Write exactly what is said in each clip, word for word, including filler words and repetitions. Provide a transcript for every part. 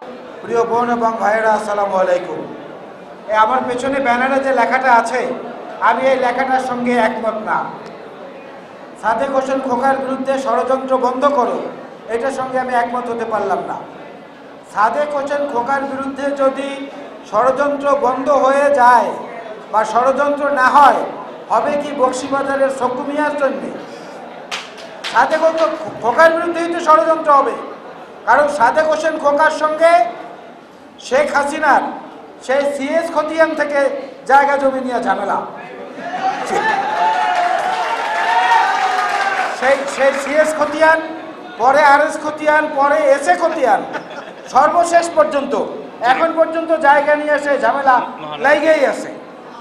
প্রিয় বোন এবং ভাইয়েরা, আসসালামু আলাইকুম। এই আমার পেছনে ব্যানারে যে লেখাটা আছে, আমি এই লেখাটার সঙ্গে একমত না। সাদেক হোসেন খোকার বিরুদ্ধে ষড়যন্ত্র বন্ধ করো, এটার সঙ্গে আমি একমত হতে পারলাম না। সাদেক হোসেন খোকার বিরুদ্ধে যদি ষড়যন্ত্র বন্ধ হয়ে যায় বা ষড়যন্ত্র না হয়, হবে কি বক্সিবাজারের সকু মিয়ার জন্যে? সাদেক খোকার বিরুদ্ধেই তো ষড়যন্ত্র হবে, কারণ সাদেক হোসেন খোকার সঙ্গে শেখ হাসিনার সেই সিএস খতিয়ান থেকে জায়গা জমি নিয়ে ঝামেলা। সেই সেই সিএস খতিয়ান, পরে আর এস খতিয়ান, পরে এস এ খতিয়ান, সর্বশেষ পর্যন্ত এখন পর্যন্ত জায়গা নিয়ে এসে ঝামেলা লেগেই আছে।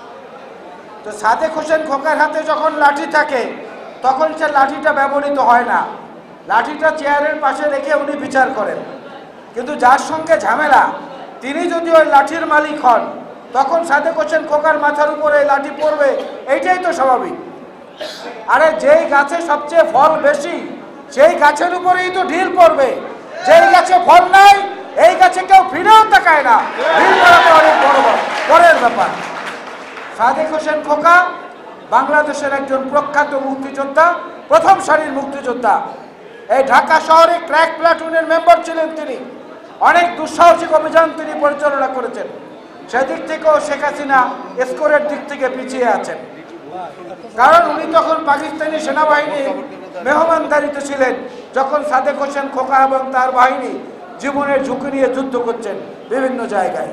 তো সাদেক হোসেন খোকার হাতে যখন লাঠি থাকে, তখন সে লাঠিটা ব্যবহৃত হয় না, লাঠিটা চেয়ারের পাশে রেখে উনি বিচার করেন। কিন্তু যার সঙ্গে ঝামেলা, তিনি যদি ওই লাঠির মালিক হন, তখন সাদেক হোসেন খোকার মাথার উপরে লাঠি পড়বে, এইটাই তো স্বাভাবিক। আরে যেই গাছে সবচেয়ে ফল বেশি, সেই গাছের উপরেই তো ঢিল পড়বে। যেই গাছে ফল নাই, এই গাছে কেউ ফিরেও তাকায় না, ঢিল পড়া তো অনেক বড় পরের ব্যাপার। সাদেক হোসেন খোকা বাংলাদেশের একজন প্রখ্যাত মুক্তিযোদ্ধা, প্রথম সারির মুক্তিযোদ্ধা। এই ঢাকা শহরে ক্র্যাক প্লাটুনের মেম্বার ছিলেন তিনি। অনেক দুঃসাহসিক অভিযান তিনি পরিচালনা করেছেন। সেদিক থেকেও শেখ হাসিনা স্কোরের দিক থেকে পিছিয়ে আছেন, কারণ উনি তখন পাকিস্তানি সেনাবাহিনী মেহমানদারিতে ছিলেন, যখন সাদেক হোসেন খোকা এবং তার বাহিনী জীবনের ঝুঁকি নিয়ে যুদ্ধ করছেন বিভিন্ন জায়গায়।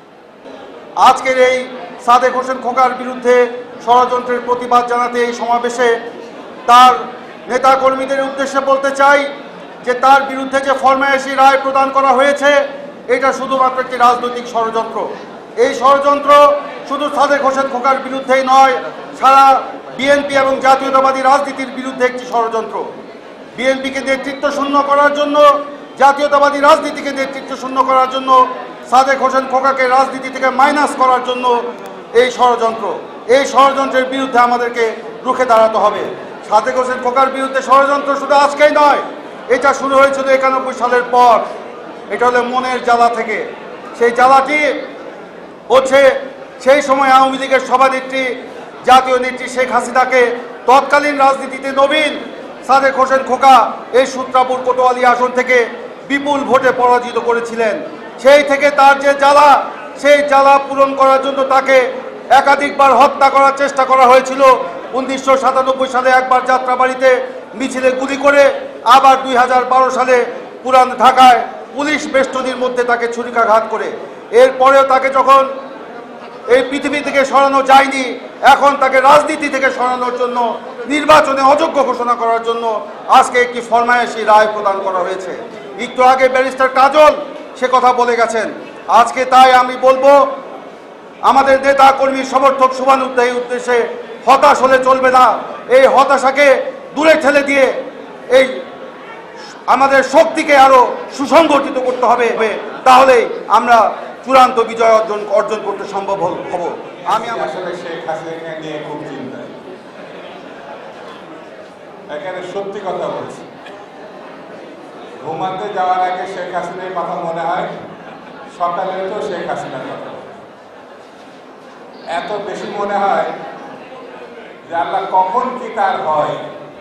আজকের এই সাদেক হোসেন খোকার বিরুদ্ধে ষড়যন্ত্রের প্রতিবাদ জানাতে এই সমাবেশে তার নেতাকর্মীদের উদ্দেশ্যে বলতে চাই যে তার বিরুদ্ধে যে ফরমায়েশি রায় প্রদান করা হয়েছে, এটা শুধুমাত্র একটি রাজনৈতিক ষড়যন্ত্র। এই ষড়যন্ত্র শুধু সাদেক হোসেন খোকার বিরুদ্ধেই নয়, সারা বিএনপি এবং জাতীয়তাবাদী রাজনীতির বিরুদ্ধে একটি ষড়যন্ত্র। বিএনপিকে নেতৃত্ব শূন্য করার জন্য, জাতীয়তাবাদী রাজনীতিকে নেতৃত্ব শূন্য করার জন্য, সাদেক হোসেন খোকাকে রাজনীতি থেকে মাইনাস করার জন্য এই ষড়যন্ত্র। এই ষড়যন্ত্রের বিরুদ্ধে আমাদেরকে রুখে দাঁড়াতে হবে। সাদেক হোসেন খোকার বিরুদ্ধে ষড়যন্ত্র শুধু আজকেই নয়, এটা শুরু হয়েছিল একানব্বই সালের পর। এটা হলো মনের জ্বালা থেকে। সেই জ্বালাটি হচ্ছে সেই সময় আওয়ামী লীগের সভানেত্রী, জাতীয় নেত্রী শেখ হাসিনাকে তৎকালীন রাজনীতিতে নবীন সাদেক হোসেন খোকা এই সূত্রাপুর কোতোয়ালি আসন থেকে বিপুল ভোটে পরাজিত করেছিলেন। সেই থেকে তার যে জ্বালা, সেই জ্বালা পূরণ করার জন্য তাকে একাধিকবার হত্যা করার চেষ্টা করা হয়েছিল। উনিশশো সাতানব্বই সালে একবার যাত্রাবাড়িতে মিছিলে গুলি করে, আবার দুই হাজার বারো সালে পুরান ঢাকায় পুলিশ বেষ্টনীর মধ্যে তাকে ছুরিকাঘাত করে। এরপরেও তাকে যখন এই পৃথিবী থেকে সরানো যায়নি, এখন তাকে রাজনীতি থেকে সরানোর জন্য, নির্বাচনে অযোগ্য ঘোষণা করার জন্য আজকে একটি ফরমায়েশি রায় প্রদান করা হয়েছে। একটু আগে ব্যারিস্টার কাজল সে কথা বলে গেছেন। আজকে তাই আমি বলবো, আমাদের নেতা কর্মী সমর্থক শুভানুধ্যায়ী উদ্দেশ্যে হতাশ হলে চলবে না। এই হতাশাকে দূরে ঠেলে দিয়ে এই আমাদের শক্তিকে আরো সুসংগঠিত করতে হবে, তাহলেই আমরা চূড়ান্ত বিজয় অর্জন অর্জন করতে সম্ভব হব। আমি আসলে শেখ হাসিনাকে নিয়ে খুব চিন্তায়, এখানে সত্যি কথা বলছি। ঘুমাতে যাওয়ার আগে শেখ হাসিনার কথা মনে হয়, সকালে তো শেখ হাসিনার কথা এত বেশি মনে হয় যে আল্লাহ কখন কি তার হয়,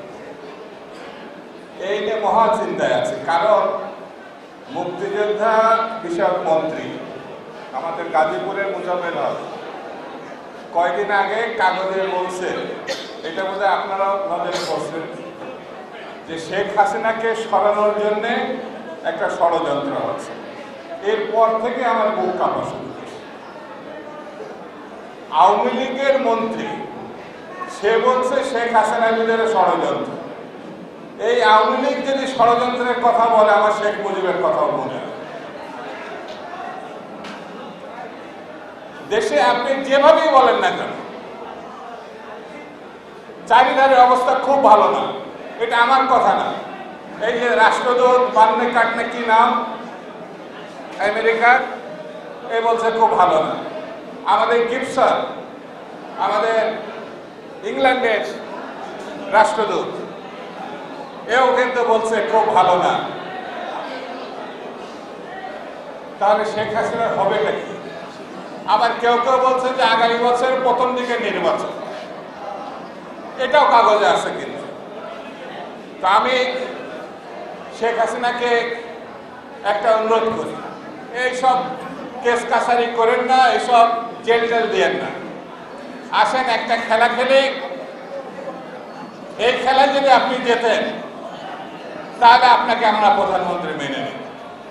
এই নিয়ে মহা চিন্তায় আছে। কারণ মুক্তিযোদ্ধা বিষয়ক মন্ত্রী আমাদের গাজীপুরের মুজাম্মেল হক কয়েকদিন আগে কাগজে বলছে, এটা বোধহয় আপনারাও নজরে পড়ছেন, যে শেখ হাসিনাকে সরানোর জন্য একটা ষড়যন্ত্র হচ্ছে। এরপর থেকে আমার বুক কাঁপা শুরু হয়েছে। আওয়ামী লীগের মন্ত্রী সে বলছে শেখ হাসিনার বিরুদ্ধে ষড়যন্ত্র। এই আওয়ামী লীগ যদি ষড়যন্ত্রের কথা বলে, আমার শেখ মুজিবের কথাও মনে হয়। দেশে আপনি যেভাবেই বলেন না কেন, চারিধারের অবস্থা খুব ভালো না। এটা আমার কথা না। এই যে রাষ্ট্রদূত বান্নে কাটনে কি নাম আমেরিকার, এ বলছে খুব ভালো না। আমাদের গিবসন, আমাদের ইংল্যান্ডের রাষ্ট্রদূত, এও কিন্তু বলছে খুব ভালো না। তাহলে শেখ হাসিনার হবে নাকি? আবার কেউ কেউ বলছে যে আগামী বছর প্রথম দিকে নির্বাচন, এটাও কাগজে আছে কিন্তু। তো আমি শেখ হাসিনাকে একটা অনুরোধ করি, এইসব কেস কাছারি করেন না, এইসব জেল টেল দিয়েন না, আসেন একটা খেলা খেলে। এই খেলায় যদি আপনি জেতেন তাহলে আপনাকে আমরা প্রধানমন্ত্রী মেনে নিই।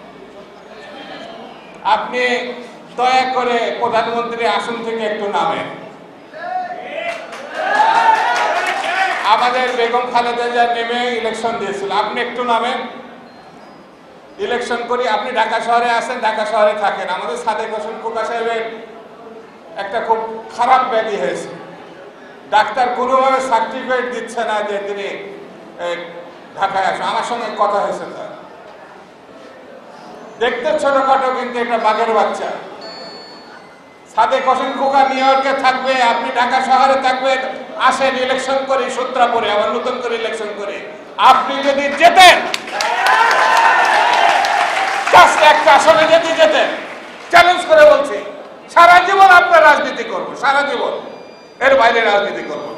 আপনি দয়া করে প্রধানমন্ত্রী আসন থেকে একটু নামেন। আমাদের বেগম খালেদা জিয়া নেমে ইলেকশন দিয়েছিল, আপনি একটু নামেন, ইলেকশন করি। আপনি ঢাকা শহরে আসেন, ঢাকা শহরে থাকেন। আমাদের সাদেক হোসেন খোকা সাহেবের একটা খুব খারাপ ব্যাধি হয়েছে, ডাক্তার কোনোভাবে সার্টিফিকেট দিচ্ছে না যে তিনি ঢাকায় আসেন। আমার সঙ্গে কথা হয়েছে তার, দেখতে ছোটখাটো কিন্তু একটা বাঘের বাচ্চা। সাদেক হোসেন খোকা নিউ ইয়র্কে থাকবে, আপনি ঢাকা শহরে থাকবেন। আসেন ইলেকশন করি, সূত্রাপুরে আবার নতুন করে ইলেকশন করি। আপনি যদি যেতেন, একটা আসনে যদি যেতেন, চ্যালেঞ্জ করে বলছি, সারা জীবন আপনার রাজনীতি করবো, সারা জীবন, এর বাইরে রাজনীতি করবো।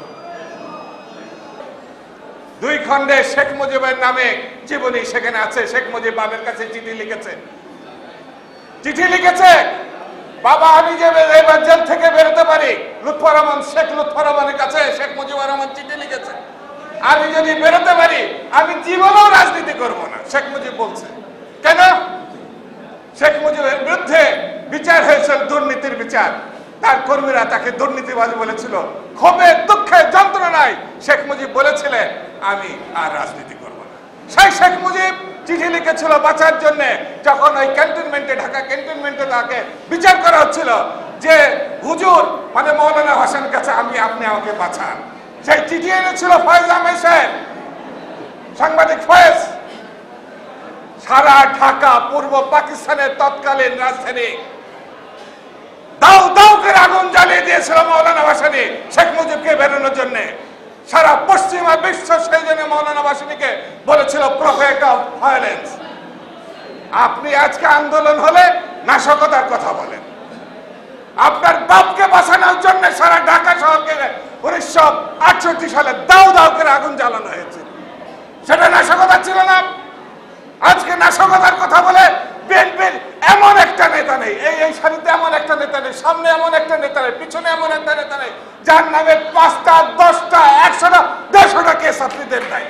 দুই খণ্ডে শেখ মুজিবের নামে জীবনী সেখানে আছে। শেখ মুজিব বাবার কাছে চিঠি লিখেছে, চিঠি লিখেছে, বাবা আমি যে এবার জেল থেকে বেরোতে পারি, লুৎফর রহমান, শেখ লুৎফর রহমানের কাছে শেখ মুজিবুর রহমান চিঠি লিখেছে, আমি যদি বেরোতে পারি আমি জীবনেও রাজনীতি করব না। শেখ মুজিব বলছে কেন? শেখ মুজিবের বিরুদ্ধে বিচার হয়েছিল, দুর্নীতির বিচার। তার কর্মীরা তাকে দুর্নীতিবাজ বলেছিল। ক্ষোভে দুঃখে যন্ত্রণায় শেখ মুজিব বলেছিলেন আমি আর রাজনীতি করব না। সেই শেখ মুজিব চিঠি লিখেছিল বাঁচার জন্য, যখন ওই ক্যান্টনমেন্টে, ঢাকা ক্যান্টনমেন্টে তাকে বিচার করা হচ্ছিল, যে হুজুর মানে মৌলানা হোসেনের কাছে আমি, আপনি আমাকে বাঁচান। সেই চিঠি এনেছিল ফয়েজ আহমেদ সাহেব, সাংবাদিক ফয়েজ। সারা ঢাকা, পূর্ব পাকিস্তানের তৎকালীন রাজধানী দাও দাও করে আগুন জ্বালিয়ে দিয়েছিল মৌলানা ভাসানী শেখ মুজিবকে বেরোনোর জন্য। সারা পশ্চিমা বিশ্ব সেই জন্য মৌলানা ভাসানীকে বলেছিল প্রফেট অফ ভায়োলেন্স। আপনি আজকে আন্দোলন হলে নাশকতার কথা বলেন। আপনার বাপকে বাঁচানোর জন্য সারা ঢাকা শহরকে উনিশশো আটষট্টি সালে দাও দাও করে আগুন জ্বালানো হয়েছে। সেটা নাশকতা ছিল না? আজকে নাশকতার কথা বলে বিএনপির এমন একটা নেতা নেই, এই এই সারিতে এমন একটা নেতা নেই, সামনে এমন একটা নেতা নেই, পিছনে এমন একটা নেতা নেই যার নামে পাঁচটা, দশটা, একশোটা, দেড়শোটা কেস আপনি দেন নাই।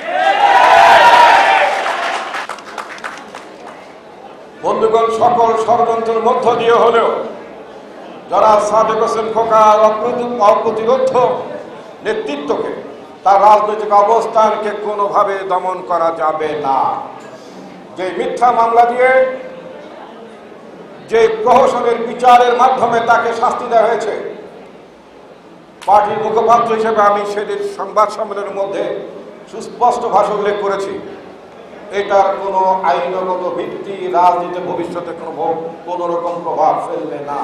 বন্ধুগণ, সকল ষড়যন্ত্রের মধ্য দিয়ে হলেও যারা সাদেক হোসেন খোকার অপ্রতিরোধ নেতৃত্বকে, তার রাজনৈতিক অবস্থানকে কোনোভাবে দমন করা যাবে না। যে মিথ্যা মামলা দিয়ে, যে প্রহসনের বিচারের মাধ্যমে তাকে শাস্তি দেওয়া হয়েছে, পার্টির মুখপাত্র হিসেবে আমি সেদিন সংবাদ সম্মেলনের মধ্যে সুস্পষ্ট ভাষা উল্লেখ করেছি, এটার কোনো আইনগত ভিত্তি রাজনীতিতে ভবিষ্যতে কোনো কোনো রকম প্রভাব ফেলবে না।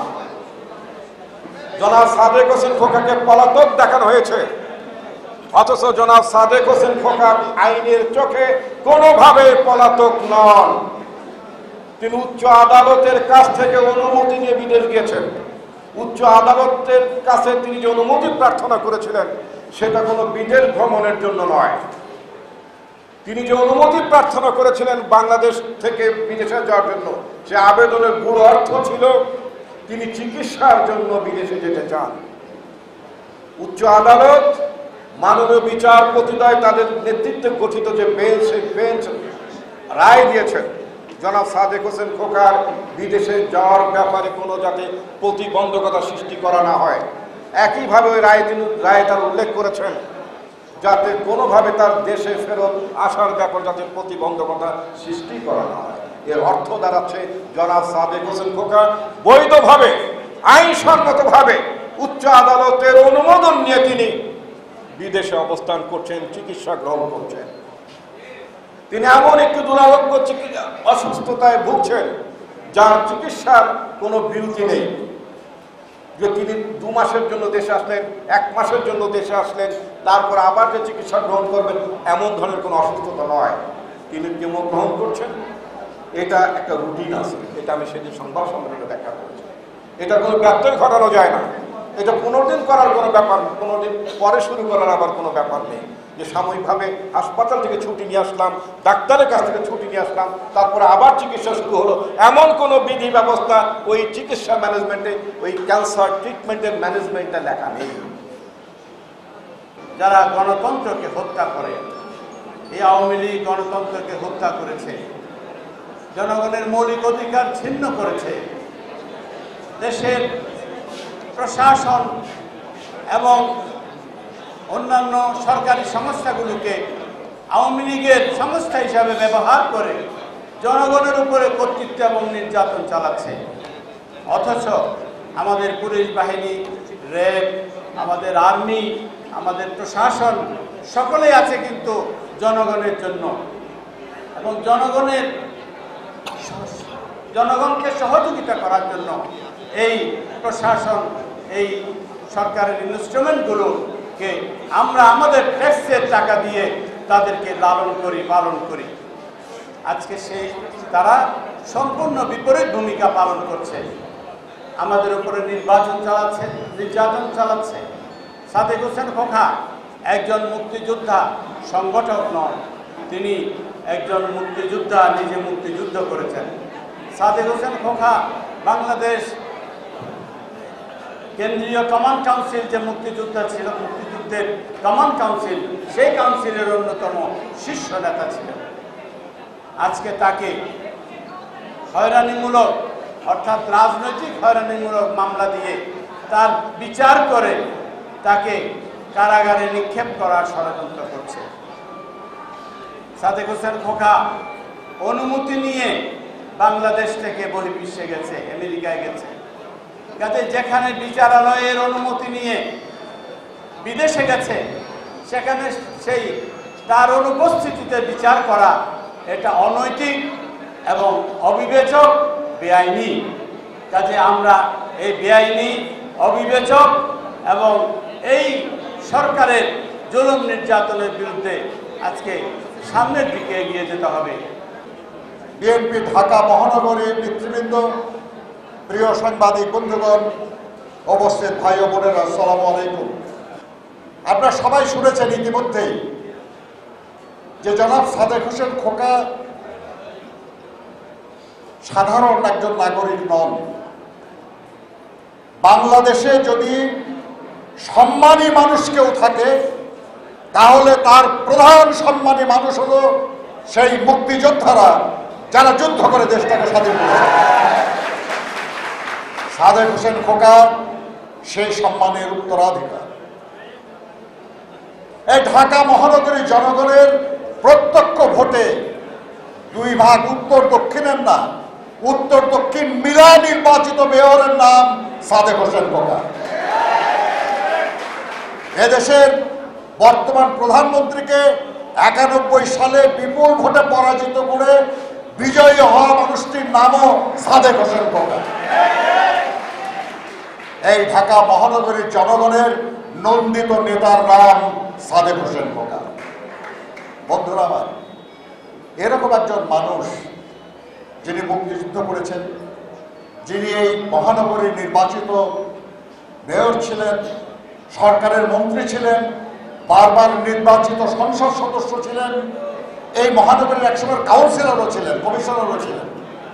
জনাব সাদেক হোসেন খোকাকে পলাতক দেখানো হয়েছে, অথচ জনাব সাদেক হোসেন খোকা আইনের চোখে কোনোভাবে পলাতক নন। তিনি উচ্চ আদালতের কাছ থেকে অনুমতি নিয়ে বিদেশ গিয়েছেন। উচ্চ আদালতের কাছে তিনি যে অনুমতি প্রার্থনা করেছিলেন সেটা কোনো বিদেশ ভ্রমণের জন্য নয়। তিনি যে অনুমতি প্রার্থনা করেছিলেন বাংলাদেশ থেকে বিদেশে যাওয়ার জন্য, সে আবেদনের মূল অর্থ ছিল তিনি চিকিৎসার জন্য বিদেশে যেতে চান। উচ্চ আদালত, মাননীয় বিচারপতিদ্বয় তাদের নেতৃত্বে গঠিত যে বেঞ্চ, সেই বেঞ্চ রায় দিয়েছেন জনাব সাদেক হোসেন খোকার বিদেশে যাওয়ার ব্যাপারে কোনো যাতে প্রতিবন্ধকতা সৃষ্টি করা না হয়। একইভাবে ওই রায় তিনি রায় তার উল্লেখ করেছেন যাতে কোনোভাবে তার দেশে ফেরত আসার ব্যাপারে যাতে প্রতিবন্ধকতা সৃষ্টি করা না হয়। এর অর্থ দাঁড়াচ্ছে জনাব সাদেক হোসেন খোকা বৈধভাবে, আইনসম্মতভাবে উচ্চ আদালতের অনুমোদন নিয়ে তিনি বিদেশে অবস্থান করছেন, চিকিৎসা গ্রহণ করছেন। তিনি এমন একটি দুরারোগ্য অসুস্থতায় ভুগছেন যার চিকিৎসার কোনো বিরতি নেই। যে তিনি দু মাসের জন্য দেশে আসলেন, এক মাসের জন্য দেশে আসলেন, তারপর আবার যে চিকিৎসা গ্রহণ করবেন, এমন ধরনের কোনো অসুস্থতা নয়। তিনি কেমো গ্রহণ করছেন। এটা একটা রুটিন আছে, এটা আমি সেদিন সংবাদ সম্মেলনে দেখা করেছি। এটা কোনো ব্যত্যয় ঘটানো যায় না, এটা পনেরো দিন করার কোনো ব্যাপার, পনেরো দিন পরে শুরু করার আবার কোনো ব্যাপার নেই যে সাময়িকভাবে হাসপাতাল থেকে ছুটি নিয়ে আসলাম, ডাক্তারের কাছ থেকে ছুটি নিয়ে আসলাম, তারপরে আবার চিকিৎসা শুরু হলো। এমন কোনো বিধি ব্যবস্থা ওই চিকিৎসা ম্যানেজমেন্টে, ওই ক্যান্সার ট্রিটমেন্টের ম্যানেজমেন্টে লেখা নেই। যারা গণতন্ত্রকে হত্যা করে, এই আওয়ামী লীগ গণতন্ত্রকে হত্যা করেছে, জনগণের মৌলিক অধিকার ছিন্ন করেছে, দেশের প্রশাসন এবং অন্যান্য সরকারি সংস্থাগুলোকে আওয়ামী লীগের সংস্থা হিসাবে ব্যবহার করে জনগণের উপরে কর্তৃত্ব এবং নির্যাতন চালাচ্ছে। অথচ আমাদের পুলিশ বাহিনী, র্যাব, আমাদের আর্মি, আমাদের প্রশাসন সকলেই আছে কিন্তু জনগণের জন্য, এবং জনগণের জনগণকে সহযোগিতা করার জন্য এই প্রশাসন, এই সরকারের ইনস্ট্রুমেন্টগুলোকে আমরা আমাদের ট্যাক্সের টাকা দিয়ে তাদেরকে লালন করি, পালন করি। আজকে সেই তারা সম্পূর্ণ বিপরীত ভূমিকা পালন করছে, আমাদের উপরে নির্বাচন চালাচ্ছে, নির্যাতন চালাচ্ছে। সাদেক হোসেন খোকা একজন মুক্তিযোদ্ধা, সংগঠক নন, তিনি একজন মুক্তিযোদ্ধা, নিজে মুক্তিযুদ্ধ করেছেন। সাদেক হোসেন খোকা বাংলাদেশ কেন্দ্রীয় কমান্ড কাউন্সিল যে মুক্তিযোদ্ধা ছিল, মুক্তিযুদ্ধের কমান্ড কাউন্সিল, সেই কাউন্সিলের অন্যতম শীর্ষ নেতা ছিলেন। আজকে তাকে হয়রানিমূলক অর্থাৎ রাজনৈতিক হয়রানিমূলক মামলা দিয়ে তার বিচার করে তাকে কারাগারে নিক্ষেপ করার ষড়যন্ত্র করছে। সাদেক হোসেন খোকা অনুমতি নিয়ে বাংলাদেশ থেকে বহির্বিশ্বে গেছে, আমেরিকায় গেছে। যাতে যেখানে বিচারালয়ের অনুমতি নিয়ে বিদেশে গেছে, সেখানে সেই তার অনুপস্থিতিতে বিচার করা এটা অনৈতিক এবং অবিবেচক, বেআইনি। কাজে আমরা এই বেআইনি, অবিবেচক এবং এই সরকারের জুলুম নির্যাতনের বিরুদ্ধে আজকে সামনের দিকে এগিয়ে যেতে হবে। বিএনপি ঢাকা মহানগরীর নেতৃবৃন্দ, প্রিয় সাংবাদিক বন্ধুগণ, উপস্থিত ভাই ও বোনেরা, আসসালামু আলাইকুম। আপনারা সবাই শুনেছেন ইতিমধ্যেই যে জনাব সাদেক হোসেন খোকা সাধারণ একজন নাগরিক নন। বাংলাদেশে যদি সম্মানী মানুষ কেউ থাকে তাহলে তার প্রধান সম্মানী মানুষ হলো সেই মুক্তিযোদ্ধারা যারা যুদ্ধ করে দেশটাকে স্বাধীন করেছে। সাদেক হোসেন খোকা সেই সম্মানের উত্তরাধিকার। এই ঢাকা মহানগরী জনগণের প্রত্যক্ষ ভোটে দুই ভাগ উত্তর দক্ষিণের না, উত্তর দক্ষিণ মিলায় নির্বাচিত মেয়রের নাম সাদেক হোসেন খোকা। এদেশের বর্তমান প্রধানমন্ত্রীকে একানব্বই সালে বিপুল ভোটে পরাজিত করে বিজয়ী হওয়া মানুষটির নামও সাদেক হোসেন খোকা। এই ঢাকা মহানগরীর জনগণের নন্দিত নেতার নাম সাদেক হোসেন খোকা। বন্ধুরা আমার, এরকম একজন মানুষ যিনি মুক্তিযুদ্ধ করেছেন, যিনি এই মহানগরীর নির্বাচিত মেয়র ছিলেন, সরকারের মন্ত্রী ছিলেন, বারবার নির্বাচিত সংসদ সদস্য ছিলেন, এই মহানগরীর একসময় কাউন্সিলরও ছিলেন, কমিশনারও ছিলেন,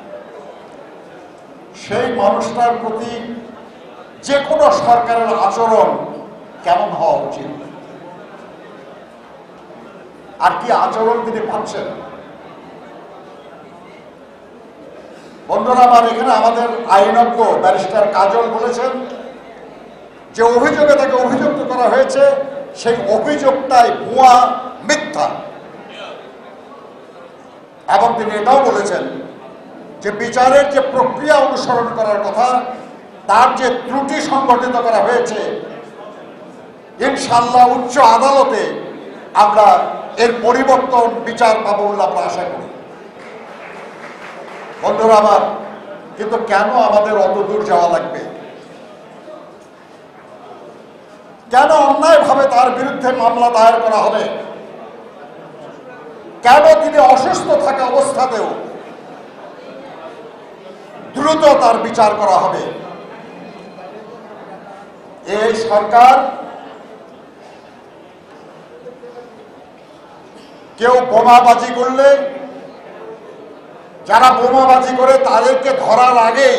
সেই মানুষটার প্রতি যে কোনো সরকারের আচরণ কেমন হওয়া উচিত, আর কি আচরণ তিনি পাচ্ছেন। বন্ধুরা আমার, এখানে আমাদের আইনজ্ঞ ব্যারিস্টার কাজল বলেছেন যে অভিযোগে তাকে অভিযুক্ত করা হয়েছে, সেই অভিযোগটাই ভুয়া, মিথ্যা। এবং তিনি এটাও বলেছেন যে বিচারের যে প্রক্রিয়া অনুসরণ করার কথা, তার যে ত্রুটি সংগঠিত করা হয়েছে, ইনশাআল্লাহ উচ্চ আদালতে আমরা এর পরিবর্তন বিচার পাবো বলে আমরা আশা করি। বন্ধুরা আমার, কিন্তু কেন আমাদের অত দূর যাওয়া লাগবে? কেন অন্যায়ভাবে তার বিরুদ্ধে মামলা দায়ের করা হবে? কেন তিনি অসুস্থ থাকা অবস্থাতেও দ্রুত তার বিচার করা হবে। এই সরকার কেউ বোমাবাজি করলে, যারা বোমাবাজি করে তাদেরকে ধরার আগেই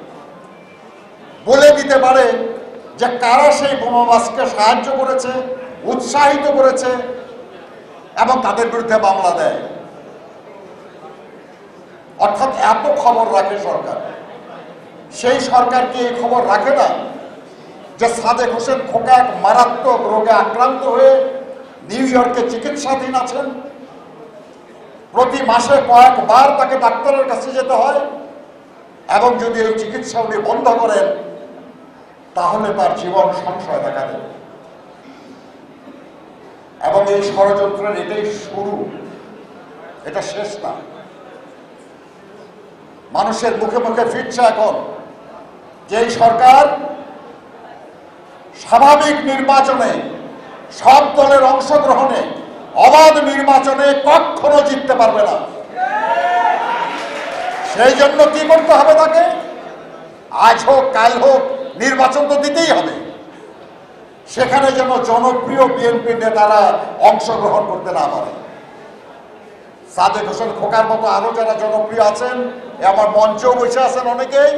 বলে দিতে পারে যে কারা সেই বোমাবাজকে সাহায্য করেছে, উৎসাহিত করেছে এবং তাদের বিরুদ্ধে মামলা দেয়। অর্থাৎ এত খবর রাখে সরকার। সেই সরকার কি এই খবর রাখে না যে সাদেক হোসেন খোকা এক মারাত্মক রোগে আক্রান্ত হয়ে নিউ ইয়র্কে চিকিৎসাধীন আছেন? প্রতি মাসে কয়েকবার তাকে ডাক্তারের কাছে যেতে হয় এবং যদি এই চিকিৎসা উনি বন্ধ করেন তাহলে তার জীবন সংশয় দেখা দেবে। এবং এই ষড়যন্ত্রের এটাই শুরু, এটা শেষ না। মানুষের মুখে মুখে ফিরছে এখন যে এই সরকার স্বাভাবিক নির্বাচনে, সব দলের অংশগ্রহণে, অবাধ নির্বাচনে কখনো জিততে পারবে না। সেই জন্য কি করতে হবে তাকে? আজ হোক কাল হোক নির্বাচন তো দিতেই হবে। সেখানে যেন জনপ্রিয় বিএনপি নেতারা অংশগ্রহণ করতে না পারে। সাদেক হোসেন খোকার মতো আরো যারা জনপ্রিয় আছেন, আমার মঞ্চেও বসে আছেন অনেকেই,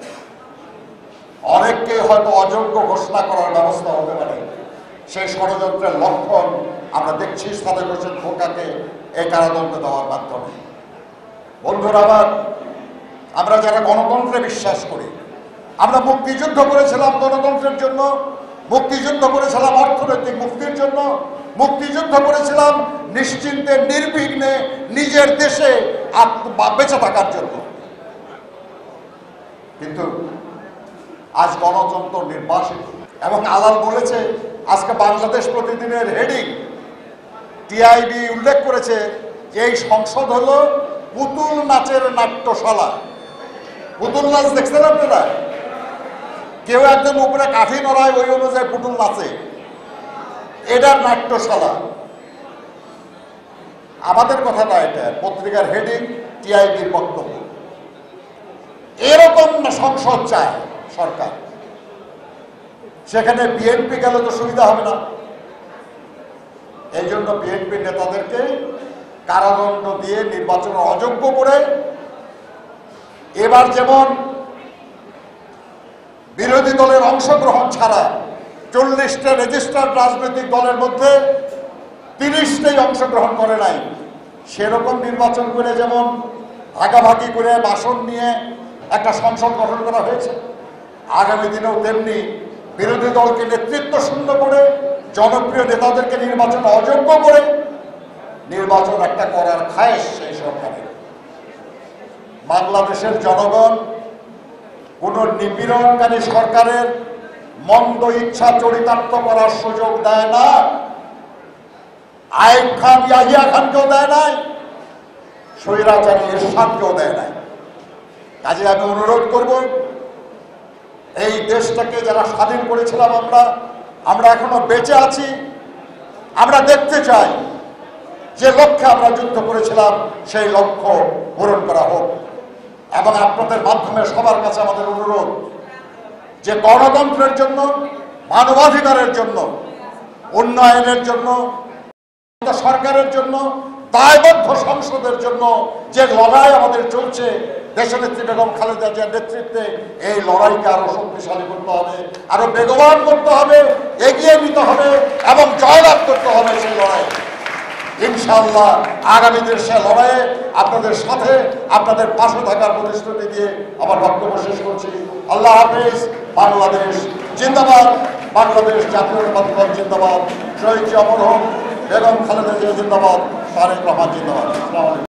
অনেককে হয়তো অযোগ্য ঘোষণা করার ব্যবস্থা হতে পারে। সেই ষড়যন্ত্রের লক্ষণ আমরা দেখছি সাদেক হোসেন খোকাকে এই কারাদণ্ড দেওয়ার মাধ্যমে। বন্ধুরা আমার, আমরা যারা গণতন্ত্রে বিশ্বাস করি, আমরা মুক্তিযুদ্ধ করেছিলাম গণতন্ত্রের জন্য, মুক্তিযুদ্ধ করেছিলাম অর্থনৈতিক মুক্তির জন্য, মুক্তিযুদ্ধ করেছিলাম নিশ্চিন্তে নির্বিঘ্নে নিজের দেশে বেঁচে থাকার জন্য। কিন্তু আজ গণতন্ত্র নির্বাসিত। এবং আলাল বলেছে, আজকে বাংলাদেশ প্রতিদিনের হেডিং টিআইবি উল্লেখ করেছে যে এই সংসদ হলো পুতুল নাচের নাট্যশালা। পুতুল নাচ দেখছেন আপনারা? কেউ একজন উপরে কাঠি নড়ায়, ওই অনুযায়ী পুতুল নাচে, এটার নাট্যশালা। আমাদের কথা না, এটা পত্রিকার হেডিং, টিআইবির বক্তব্য। এরকম সংসদ চায় সরকার। সেখানে বিএনপি গেলে তো সুবিধা হবে না। এই জন্য বিএনপি নেতাদেরকে কারাদণ্ড দিয়ে নির্বাচন অযোগ্য করে, এবার যেমন বিরোধী দলের অংশগ্রহণ ছাড়া চল্লিশটা রেজিস্টার্ড রাজনৈতিক দলের মধ্যে তিরিশটাই অংশগ্রহণ করে নাই, সেরকম নির্বাচন করে যেমন ভাগাভাগি করে বাসন নিয়ে একটা সংসদ গঠন করা হয়েছে, আগামী দিনেও তেমনি বিরোধী দলকে নেতৃত্ব শূন্য করে, জনপ্রিয় নেতাদেরকে নির্বাচন অযোগ্য করে নির্বাচন একটা করার খায়েশ সেই সরকারের। বাংলাদেশের জনগণ কোন নিপীড়নকারী সরকারের মন্দ ইচ্ছা চরিতার্থ করার সুযোগ দেয় না। আইব খান, ইয়াহিয়া খানকেও দেয় নাই, স্বৈরাচারী এরশাদকেও দেয় নাই। কাজে আমি অনুরোধ করব, এই দেশটাকে যারা স্বাধীন করেছিলাম আমরা, আমরা এখনো বেঁচে আছি, আমরা দেখতে চাই যে লক্ষ্যে আমরা যুদ্ধ করেছিলাম সেই লক্ষ্য পূরণ করা হোক। এবং আপনাদের মাধ্যমে সবার কাছে আমাদের অনুরোধ যে গণতন্ত্রের জন্য, মানবাধিকারের জন্য, উন্নয়নের জন্য, সরকারের জন্য, দায়বদ্ধ সংসদের জন্য যে লড়াই আমাদের চলছে দেশনেত্রী বেগম খালেদা জিয়ার নেতৃত্বে, এই লড়াইকে আরো শক্তিশালী করতে হবে, আরো বেগবান করতে হবে, এগিয়ে নিতে হবে এবং জয়লাভ করতে হবে সেই লড়াই। ইনশাআল্লাহ আগামী দিনের সে লড়াইয়ে আপনাদের সাথে, আপনাদের পাশে থাকার প্রতিশ্রুতি দিয়ে আমার বক্তব্য শেষ করছি। আল্লাহ হাফেজ। বাংলাদেশ জিন্দাবাদ, বাংলাদেশ জাতীয়তাবাদী দল জিন্দাবাদ, শহীদ জিয়া মরহুম বেগম খালেদা জিয়া জিন্দাবাদ, তারেক রহমান জিন্দাবাদ। আসসালামু আলাইকুম।